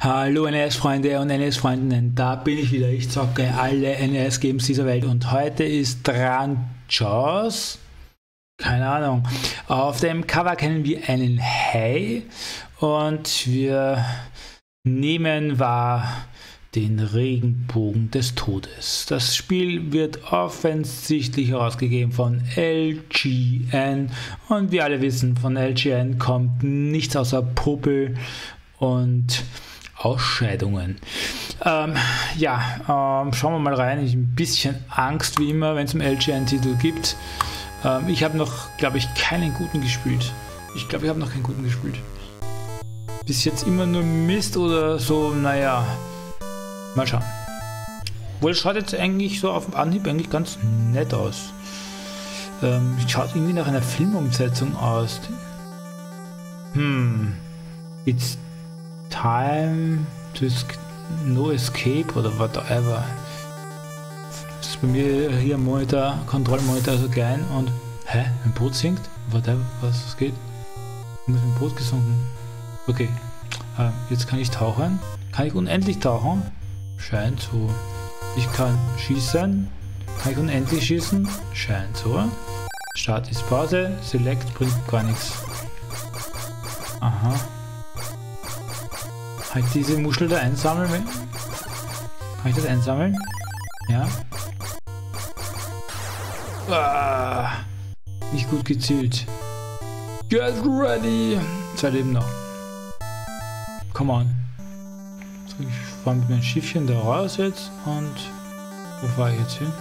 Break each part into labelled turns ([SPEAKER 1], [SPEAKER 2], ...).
[SPEAKER 1] Hallo NES-Freunde und NES-Freundinnen, da bin ich wieder. Ich zocke alle NES-Games dieser Welt und heute ist dran Jaws. Keine Ahnung. Auf dem Cover kennen wir einen Hai und wir nehmen wahr den Regenbogen des Todes. Das Spiel wird offensichtlich herausgegeben von LGN und wir alle wissen, von LGN kommt nichts außer Popel und Ausscheidungen. Schauen wir mal rein. Ich habe ein bisschen Angst, wie immer, wenn es einen LGN-Titel gibt. Ich habe noch, glaube ich, keinen guten gespielt. Ich glaube, ich habe noch keinen guten gespielt. Bis jetzt immer nur Mist oder so, naja. Mal schauen. Wohl schaut jetzt eigentlich so auf dem Anhieb eigentlich ganz nett aus. Schaut irgendwie nach einer Filmumsetzung aus. It's time to no escape oder whatever. Das ist bei mir hier im Monitor, Kontrollmonitor so klein und ein Boot sinkt? Whatever, was geht? Ich muss mit dem Boot gesunken. Okay, jetzt kann ich tauchen. Kann ich unendlich tauchen? Scheint so. Ich kann schießen. Kann ich unendlich schießen? Scheint so. Start ist Pause. Select bringt gar nichts. Aha. Kann ich diese Muschel da einsammeln? Kann ich das einsammeln? Ja. Nicht gut gezielt. Get ready! 2 Leben noch. Come on. So, ich fahre mit meinem Schiffchen da raus jetzt und wo fahre ich jetzt hin?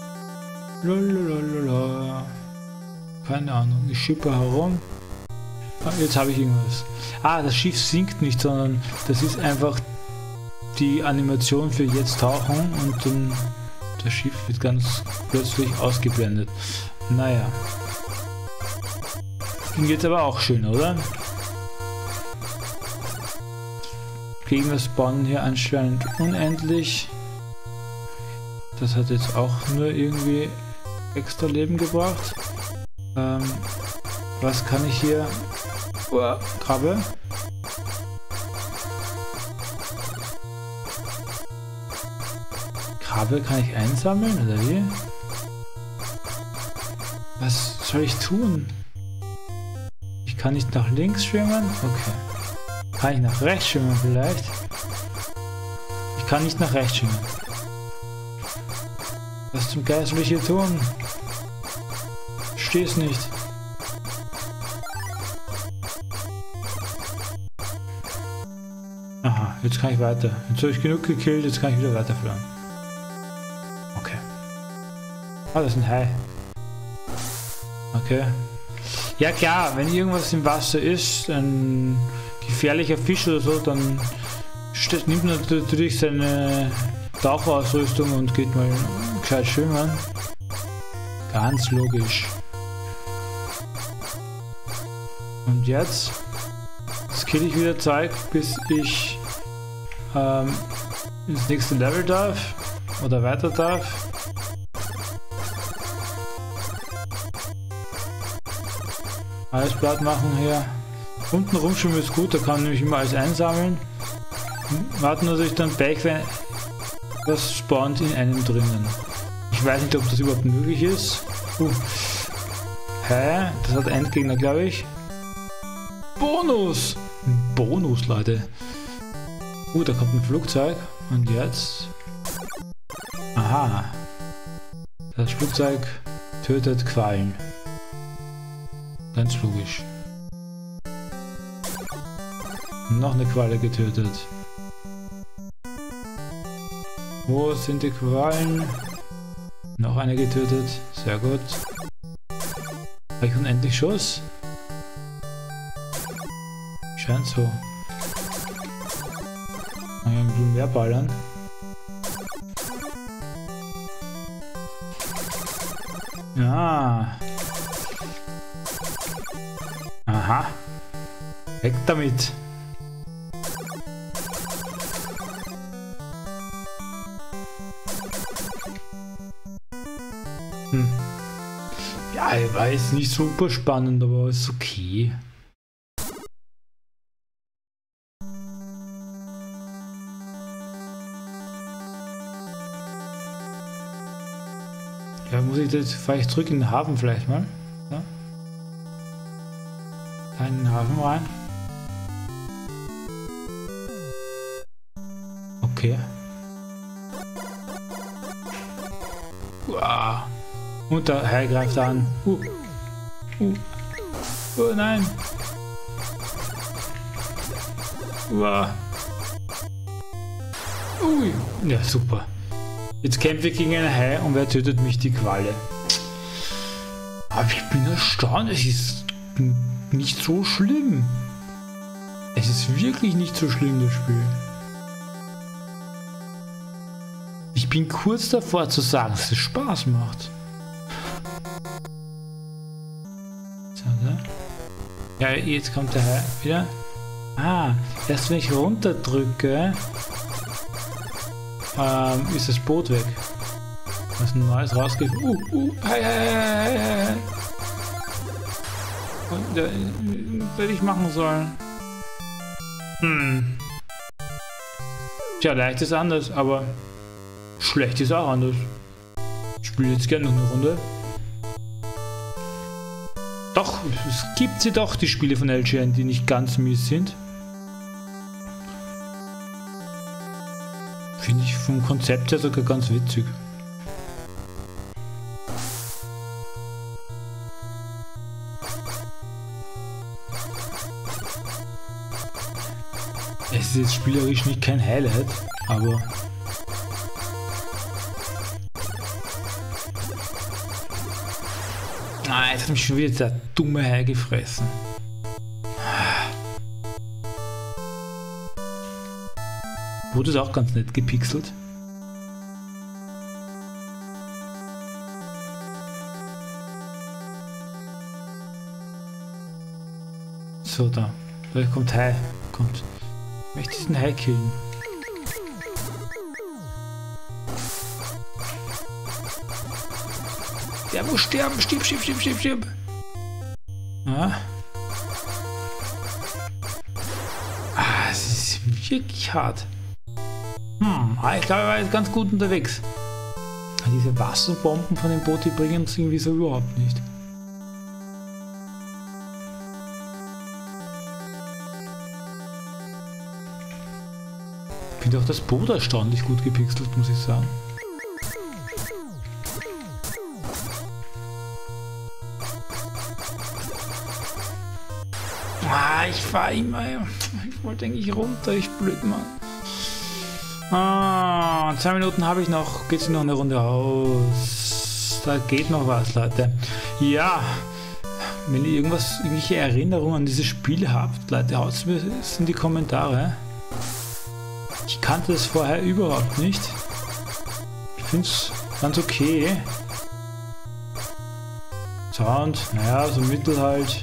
[SPEAKER 1] Lalalala. Keine Ahnung. Ich schippe herum. Jetzt habe ich irgendwas. Das Schiff sinkt nicht, sondern das ist einfach die Animation für jetzt tauchen und dann das Schiff wird ganz plötzlich ausgeblendet. Naja. Ging jetzt aber auch schön, oder? Gegner spawnen hier anscheinend unendlich. Das hat jetzt auch nur irgendwie extra Leben gebracht. Was kann ich hier? Krabbe. Krabbe kann ich einsammeln oder wie? Was soll ich tun? Ich kann nicht nach links schwimmen? Okay. Kann ich nach rechts schwimmen vielleicht? Ich kann nicht nach rechts schwimmen. Was zum Geist soll ich hier tun? Versteh's nicht. Aha, jetzt kann ich weiter. Jetzt habe ich genug gekillt, jetzt kann ich wieder weiterfliegen. Okay. Das ist ein Hai. Okay. Ja klar, wenn irgendwas im Wasser ist, ein gefährlicher Fisch oder so, dann nimmt man natürlich seine Tauchausrüstung und geht mal gescheit schwimmen. Ganz logisch. Und jetzt skill ich wieder Zeug, bis ich ins nächste Level darf oder weiter darf. Alles platt machen hier. Unten rumschwimmen ist gut, da kann man nämlich immer alles einsammellen. Warten, dass ich dann Pech, wenn das spawnt in einem drinnen. Ich weiß nicht, ob das überhaupt möglich ist. Das hat Endgegner, glaube ich. Bonus! Bonus, Leute. Da kommt ein Flugzeug. Und jetzt? Aha. Das Flugzeug tötet Quallen. Ganz logisch. Noch eine Qualle getötet. Wo sind die Quallen? Noch eine getötet. Sehr gut. Habe ich unendlich Schuss? Scheint so. Ein bisschen mehr ballern. Ja. Aha. Weg damit. Ja, war jetzt nicht super spannend, aber ist okay. Da muss ich das, fahre ich zurück in den Hafen vielleicht mal. Ja. Da in den Hafen rein. Okay. Wow. Und der Hai greift an. Oh nein. Wow. Ui. Ja, super. Jetzt kämpfe ich gegen einen Hai und wer tötet mich? Die Qualle. Aber ich bin erstaunt, es ist nicht so schlimm. Es ist wirklich nicht so schlimm, das Spiel. Ich bin kurz davor zu sagen, dass es Spaß macht. Ja, jetzt kommt der Hai wieder. Ah, erst wenn ich runterdrücke, ist das Boot weg. Was ein neues rausgeht. Hai. Und hätte ich machen sollen. Tja, leicht ist anders, aber schlecht ist auch anders. Ich spiele jetzt gerne noch eine Runde. Doch, es gibt sie doch, die Spiele von LGN, die nicht ganz mies sind. Finde ich vom Konzept her sogar ganz witzig. Es ist jetzt spielerisch nicht kein Highlight, aber jetzt hat mich schon wieder der dumme Hai gefressen. Wurde es auch ganz nett gepixelt. So, da kommt Hai. Kommt. Ich möchte diesen Hai killen. Der muss sterben. Stirb. Ah. Es ist wirklich hart. Ich glaube, er war jetzt ganz gut unterwegs. Diese Wasserbomben von dem Boot, die bringen uns irgendwie so überhaupt nicht. Ich finde auch das Boot erstaunlich gut gepixelt, muss ich sagen. Ich fahre immer. Ich wollte eigentlich runter, ich blöd, Mann. 2 Minuten habe ich noch. Geht sich noch eine Runde aus. Da geht noch was, Leute. Ja, wenn ihr irgendwelche Erinnerungen an dieses Spiel habt, Leute, haut es mir in die Kommentare. Ich kannte es vorher überhaupt nicht. Ich finde es ganz okay. Sound, naja, so mittel halt.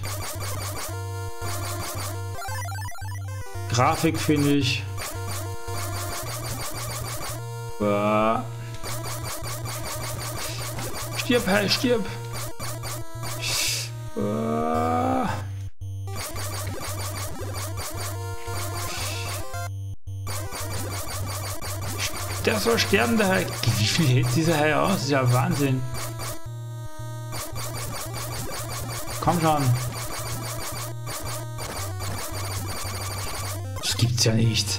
[SPEAKER 1] Grafik finde ich. Stirb, Hai, stirb. Der soll sterben, der Hai. Wie viel hält dieser Hai aus? Das ist ja Wahnsinn. Komm schon. Das gibt's ja nicht.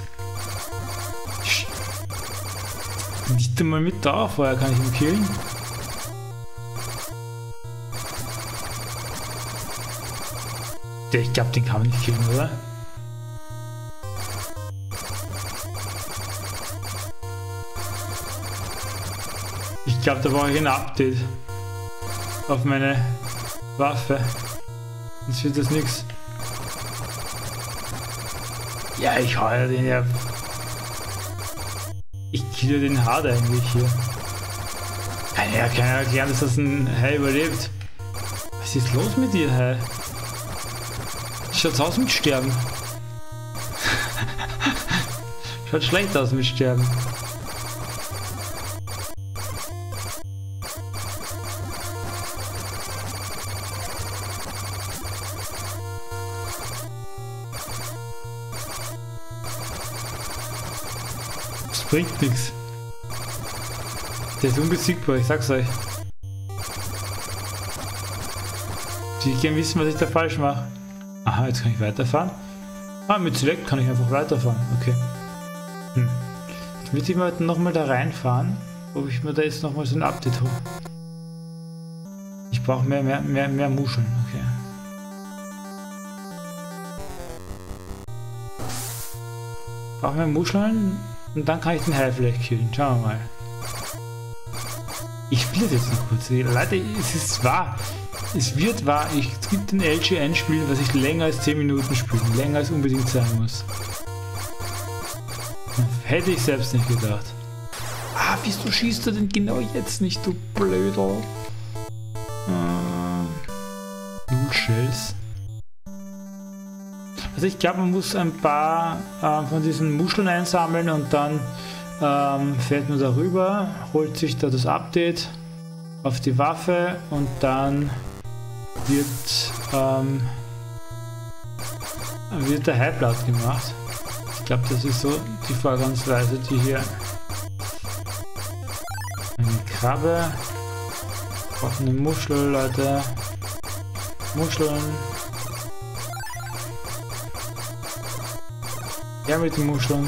[SPEAKER 1] Nicht einmal mit da, vorher kann ich ihn killen. Ich glaube, den kann man nicht killen, oder? Ich glaube, da brauche ich ein Update auf meine Waffe. Sonst wird das nichts. Ja, ich heuer den ja. Ich kille den hart eigentlich hier. Ja, kann ja erklären, dass das ein Hai überlebt. Was ist los mit dir, Hai? Schaut's aus mit Sterben. Schaut schlecht aus mit Sterben. Das bringt nichts. Der ist unbesiegbar, ich sag's euch. Die gerne wissen, was ich da falsch mache. Aha, jetzt kann ich weiterfahren. Ah, mit Select kann ich einfach weiterfahren. Okay. Jetzt würde ich mal nochmal da reinfahren, ob ich mir da jetzt nochmal so ein Update hole. Ich brauche mehr Muscheln. Okay. Ich brauche mehr Muscheln und dann kann ich den Hai vielleicht killen. Schauen wir mal. Ich spiele das jetzt noch kurz. Leute, es ist wahr. Es wird wahr. Es gibt ein LGN-Spiel, was ich länger als 10 Minuten spiele. Länger als unbedingt sein muss. Hätte ich selbst nicht gedacht. Ah, wieso schießt du denn genau jetzt nicht, du Blöder? Null Shells. Also ich glaube, man muss ein paar von diesen Muscheln einsammeln und dann fährt man darüber, holt sich da das Update auf die Waffe und dann wird der Hai platt gemacht. Ich glaube, das ist so die Vorgangsweise, die hier. Eine Krabbe. Ich brauche eine Muschel, Leute. Muscheln. Ja, mit den Muscheln.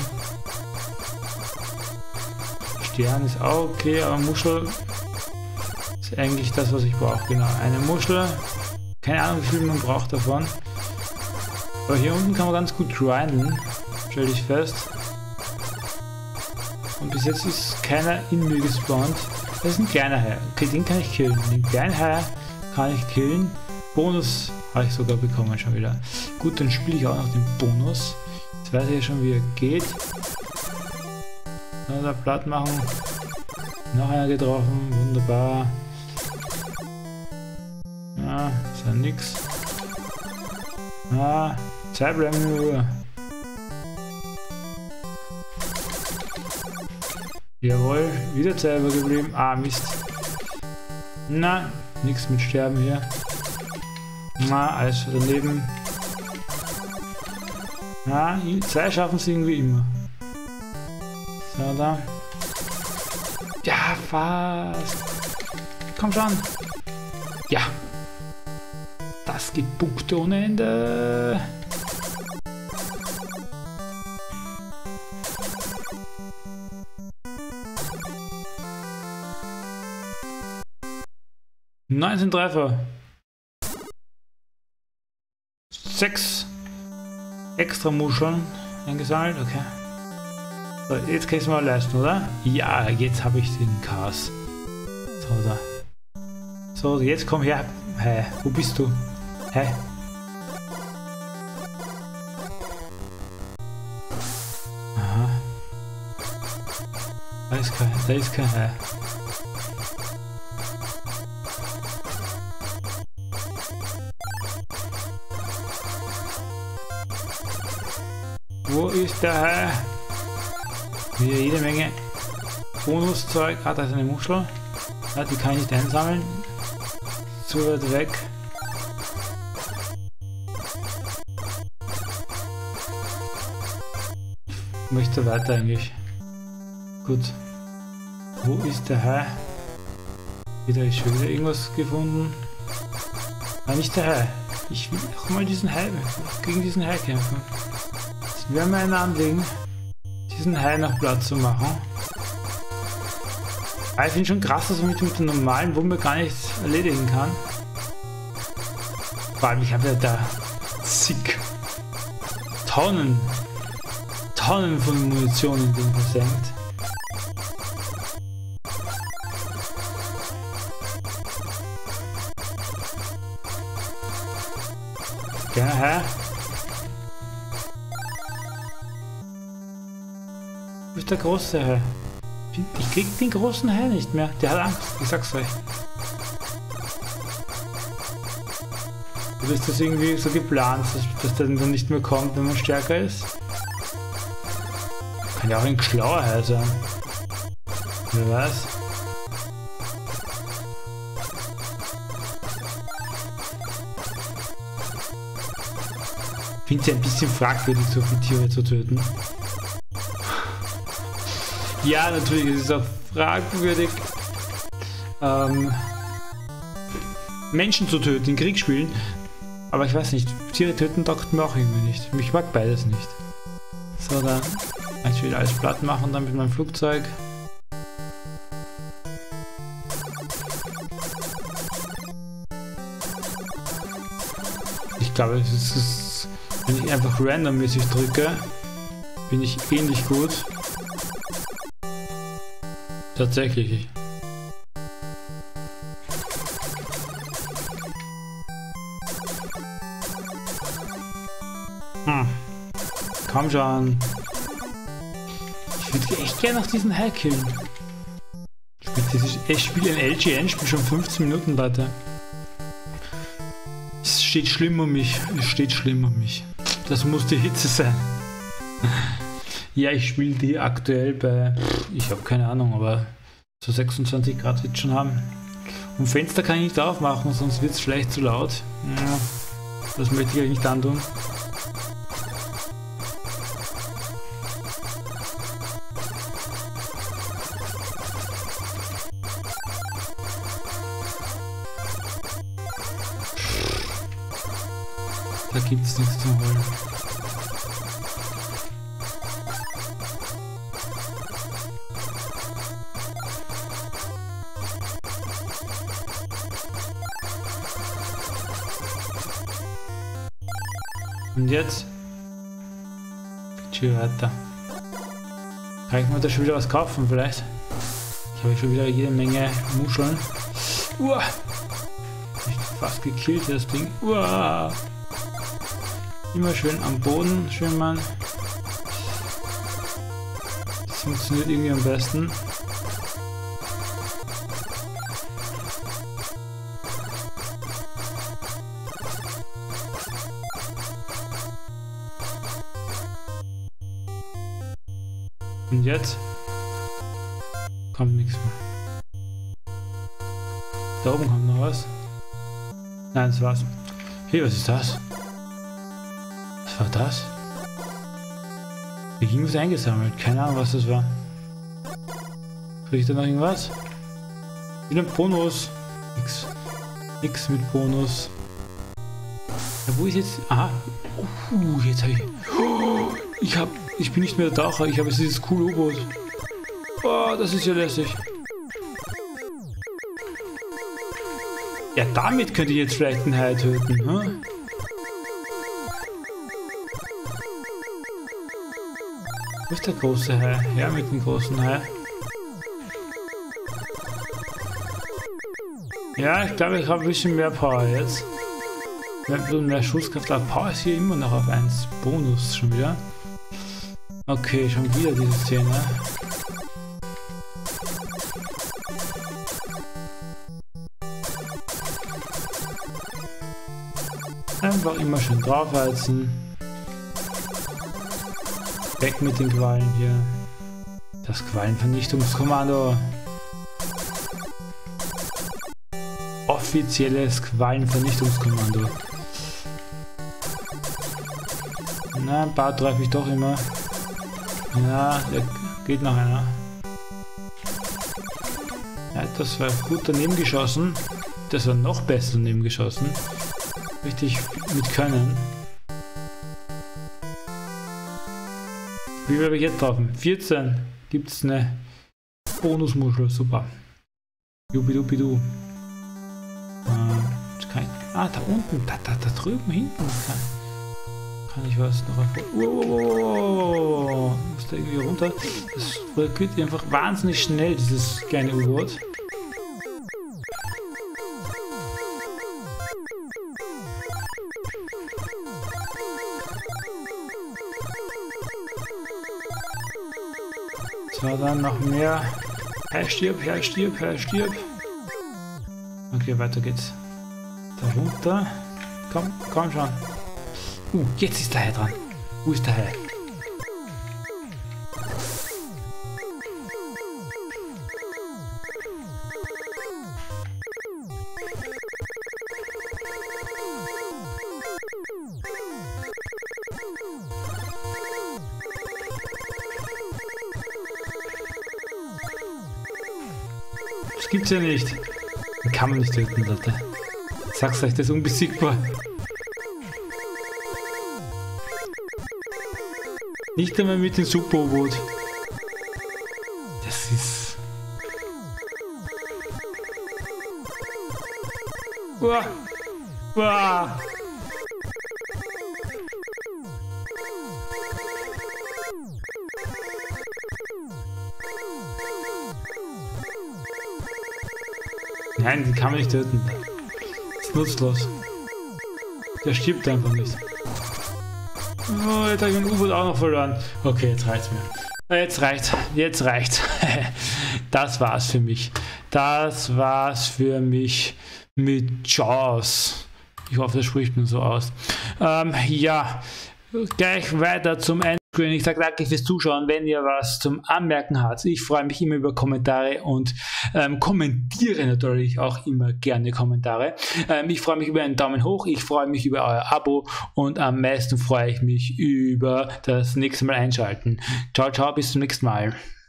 [SPEAKER 1] Stern ist auch okay, aber Muschel ist eigentlich das, was ich brauche. Genau, eine Muschel. Keine Ahnung, wie viel man braucht davon. Aber hier unten kann man ganz gut grinden. Stell dich fest. Und bis jetzt ist keiner in mir gespawnt. Das ist ein kleiner Hai. Okay, den kann ich killen. Den kleinen Hai kann ich killen. Bonus habe ich sogar bekommen schon wieder. Gut, dann spiele ich auch noch den Bonus. Jetzt weiß ich ja schon, wie er geht. Da platt machen. Noch einer getroffen. Wunderbar. Ja, ist ja nix. Ah, Zeit bleiben in Ruhe. Jawohl, wieder selber geblieben. Ah, Mist. Na, nichts mit Sterben hier. Na, alles daneben. Na, 2 schaffen es irgendwie immer. So, da. Ja, fast. Komm schon. Ja. Das gibt Punkte ohne Ende. ...19 Treffer. 6 extra Muscheln eingesammelt, okay. So, jetzt kann ich es mal leisten, oder? Ja, jetzt habe ich den Chaos. So, da. So, jetzt komm her. Hey, wo bist du? Hey. Aha. Da ist kein Hai. Wo ist der Hai? Wieder jede Menge Bonuszeug. Ah, da ist eine Muschel. Ja, die kann ich nicht einsammeln. Zu weit weg. Ich möchte weiter eigentlich. Gut. Wo ist der Hai? Wieder ist schon wieder irgendwas gefunden. Nein, nicht der Hai. Ich will auch mal diesen Hai gegen diesen Hai kämpfen. Das wäre mir ein Anliegen, diesen Hai noch platt zu machen. Aber ich finde schon krass, dass man mit der normalen Wumpe gar nichts erledigen kann. Vor allem, ich habe ja da zig Tonnen von Munition in dem versenkt. Ja, Hai. Wo ist der große Hai? Ich krieg den großen Hai nicht mehr. Der hat Angst, ich sag's euch. Oder ist das irgendwie so geplant, dass der dann nicht mehr kommt, wenn man stärker ist? Kann ja auch ein schlauer Hai sein. Wer weiß. Ich finde es ja ein bisschen fragwürdig, so viele Tiere zu töten. Ja, natürlich ist es auch fragwürdig. Menschen zu töten in Kriegsspielen. Aber ich weiß nicht, Tiere töten taugt mir auch irgendwie nicht. Ich mag beides nicht. So, dann kann ich wieder alles platt machen dann mit meinem Flugzeug. Ich glaube, es ist, wenn ich einfach randommäßig drücke, bin ich ähnlich gut. Tatsächlich. Komm schon. Ich würde echt gerne noch diesen Hai killen. Ich spiele ein LGN, spiele schon 15 Minuten, Leute. Es steht schlimm um mich. Es steht schlimm um mich. Das muss die Hitze sein. Ja, ich spiele die aktuell bei, ich habe keine Ahnung, aber so 26 Grad wird schon haben. Und Fenster kann ich nicht aufmachen, sonst wird es vielleicht zu laut. Ja, das möchte ich euch nicht antun. Da gibt es nichts zu holen. Und jetzt? Tschüss, weiter. Kann ich mir da schon wieder was kaufen vielleicht? Ich habe schon wieder jede Menge Muscheln. Uah! Ich fast gekillt, das Ding. Uah! Immer schön am Boden schwimmen. Das funktioniert irgendwie am besten. Und jetzt kommt nichts mehr. Da oben kommt noch was. Nein, das war's. Hey, was ist das? Was war das? Hier ging was eingesammelt. Keine Ahnung, was das war. Krieg ich da noch irgendwas? Wieder ein Bonus. Nix mit Bonus. Ja, wo ist jetzt? Aha. Jetzt habe ich. Ich bin nicht mehr der Taucher. Ich habe jetzt dieses coole U-Boot. Oh, das ist ja lässig. Ja, damit könnte ich jetzt vielleicht einen Hai töten, hm? Wo ist der große Hai? Ja, mit dem großen Hai. Ja, ich glaube, ich habe ein bisschen mehr Power jetzt. Mehr Schusskraft, aber Power ist hier immer noch auf 1. Bonus schon wieder. Okay, schon wieder diese Szene. Einfach immer schön draufheizen. Weg mit den Quallen hier. Das Quallenvernichtungskommando. Offizielles Quallenvernichtungskommando. Na, ein paar treffe ich doch immer. Ja, da geht noch einer. Ja, das war gut daneben geschossen. Das war noch besser daneben geschossen. Richtig mit Können. Wie werde ich jetzt drauf? 14 gibt es eine Bonusmuschel. Super. Jubidubidu. Da unten. Da drüben hinten. Kann ich was noch erfolgen? Wow. Muss da irgendwie runter. Das geht einfach wahnsinnig schnell, dieses kleine U-Boot. So, dann noch mehr. Stirb. Okay, weiter geht's. Da runter. Komm schon. Jetzt ist der Hai dran. Wo ist der Hai? Das gibt's ja nicht. Den kann man nicht töten, Leute. Sag's euch, das ist unbesiegbar. Nicht einmal mit dem Super-U-Boot. Das ist... Uah. Uah. Nein, die kann man nicht töten. Das ist nutzlos. Der stirbt einfach nicht. Oh, jetzt habe ich mein U-Boot auch noch verloren. Okay, jetzt reicht's mir. Jetzt reicht's. Das war's für mich. Das war's für mich mit Jaws. Ich hoffe, das spricht man so aus. Ja, gleich weiter zum Ende. Ich sage danke fürs Zuschauen, wenn ihr was zum Anmerken habt. Ich freue mich immer über Kommentare und kommentiere natürlich auch immer gerne Kommentare. Ich freue mich über einen Daumen hoch, ich freue mich über euer Abo und am meisten freue ich mich über das nächste Mal einschalten. Ciao, ciao, bis zum nächsten Mal.